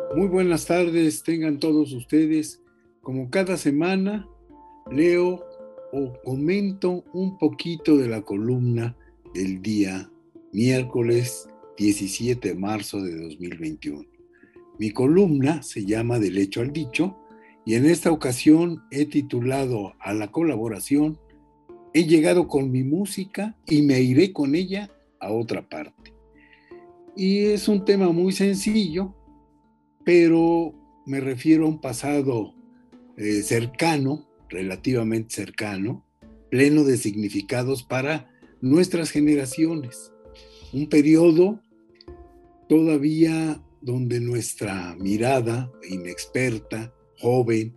Muy buenas tardes, tengan todos ustedes. Como cada semana, leo o comento un poquito de la columna del día miércoles 17 de marzo de 2021. Mi columna se llama Del hecho al dicho y en esta ocasión he titulado a la colaboración He llegado con mi música y me iré con ella a otra parte. Y es un tema muy sencillo, pero me refiero a un pasado cercano, relativamente cercano, pleno de significados para nuestras generaciones. Un periodo todavía donde nuestra mirada inexperta, joven,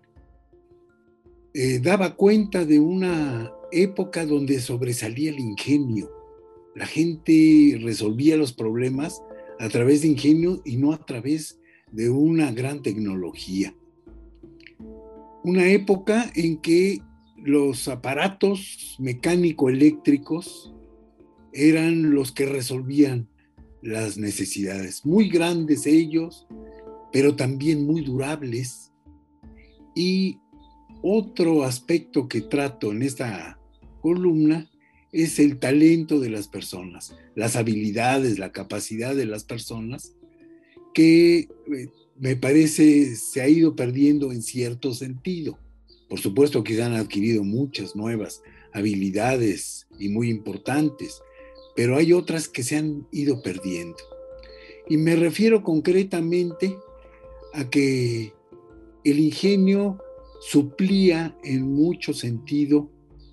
daba cuenta de una época donde sobresalía el ingenio. La gente resolvía los problemas a través de ingenio y no a través de una gran tecnología. Una época en que los aparatos mecánico-eléctricos eran los que resolvían las necesidades, muy grandes ellos, pero también muy durables. Y otro aspecto que trato en esta columna es el talento de las personas, las habilidades, la capacidad de las personas que me parece se ha ido perdiendo en cierto sentido. Por supuesto que se han adquirido muchas nuevas habilidades y muy importantes, pero hay otras que se han ido perdiendo. Y me refiero concretamente a que el ingenio suplía en mucho sentido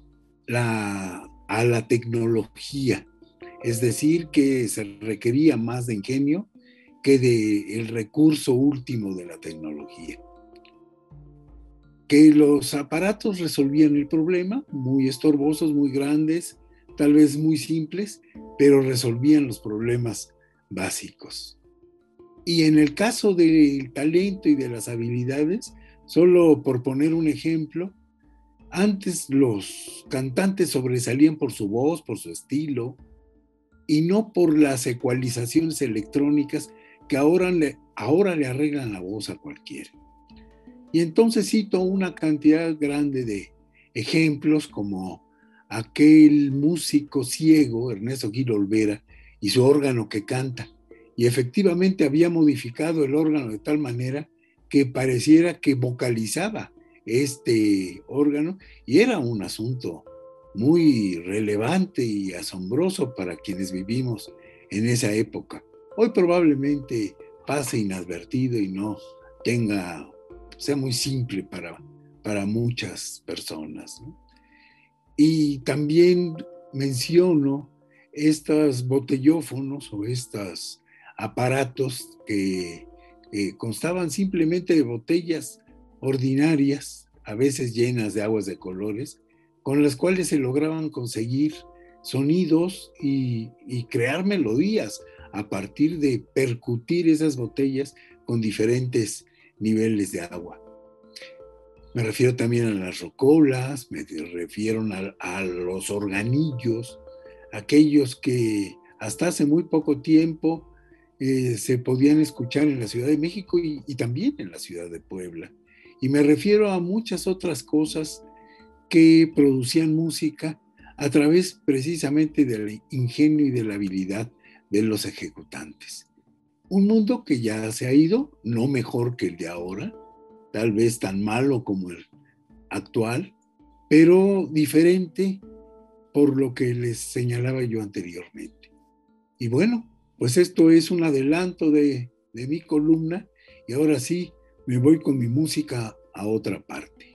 a la tecnología, es decir, que se requería más de ingenio que del recurso último de la tecnología. Que los aparatos resolvían el problema, muy estorbosos, muy grandes, tal vez muy simples, pero resolvían los problemas básicos. Y en el caso del talento y de las habilidades, solo por poner un ejemplo, antes los cantantes sobresalían por su voz, por su estilo, y no por las ecualizaciones electrónicas que ahora le arreglan la voz a cualquiera. Y entonces cito una cantidad grande de ejemplos como aquel músico ciego, Ernesto Gil Olvera, y su órgano que canta. Y efectivamente había modificado el órgano de tal manera que pareciera que vocalizaba este órgano y era un asunto muy relevante y asombroso para quienes vivimos en esa época. Hoy probablemente pase inadvertido y no tenga, sea muy simple para muchas personas, ¿no? Y también menciono estos botellófonos o estos aparatos que constaban simplemente de botellas ordinarias, a veces llenas de aguas de colores, con las cuales se lograban conseguir sonidos y crear melodías a partir de percutir esas botellas con diferentes niveles de agua. Me refiero también a las rocolas, me refiero a los organillos, aquellos que hasta hace muy poco tiempo se podían escuchar en la Ciudad de México y también en la Ciudad de Puebla. Y me refiero a muchas otras cosas que producían música a través precisamente del ingenio y de la habilidad de los ejecutantes. Un mundo que ya se ha ido, no mejor que el de ahora, tal vez tan malo como el actual, pero diferente por lo que les señalaba yo anteriormente. Y bueno, pues esto es un adelanto de mi columna y ahora sí me voy con mi música a otra parte.